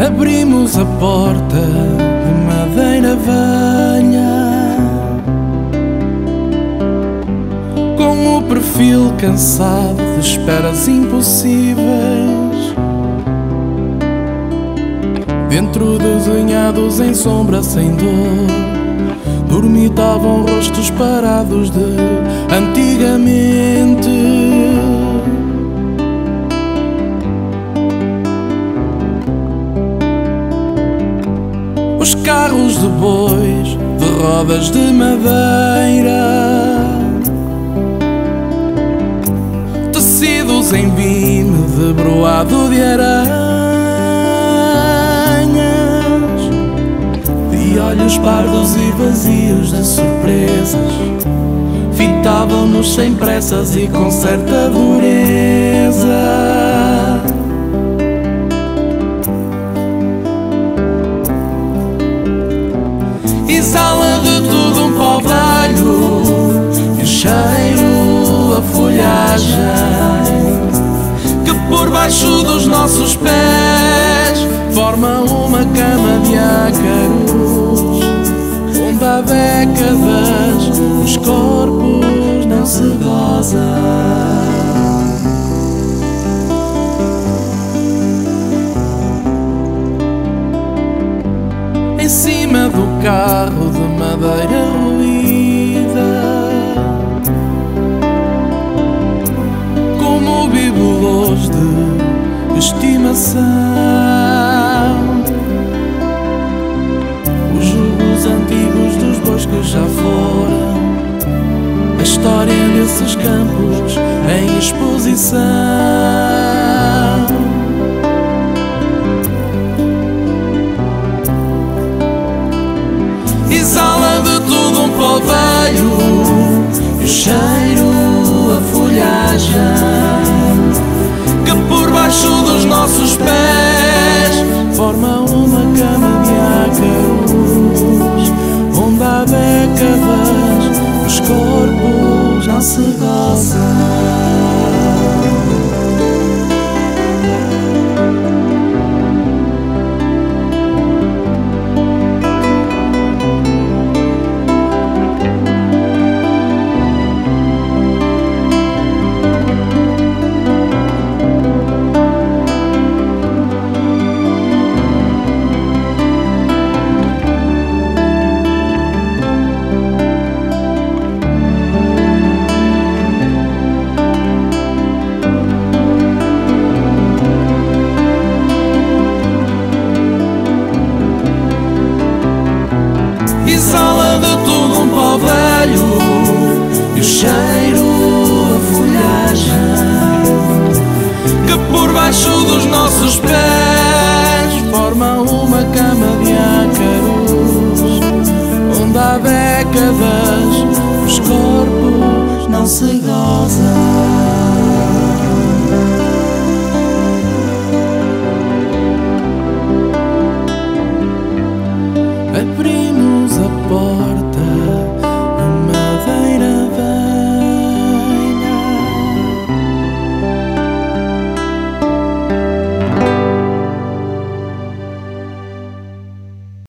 Abrimos a porta de madeira velha, com o perfil cansado de esperas impossíveis. Dentro desenhados em sombra sem dor, dormitavam rostos parados de antigamente. Os carros de bois, de rodas de madeira, tecidos em vime de broado de aranhas, de olhos pardos e vazios de surpresas, fitavam-nos sem pressas e com certa dureza. Exala de tudo um pó velho, e o cheiro, a folhagem, que por baixo dos nossos pés forma uma cama de ácaros, onde há décadas os corpos não se gozam. Em cima do carro de madeira ruída, como bibelôs de estimação, os jugos antigos dos bois que já foram, a história desses campos em exposição.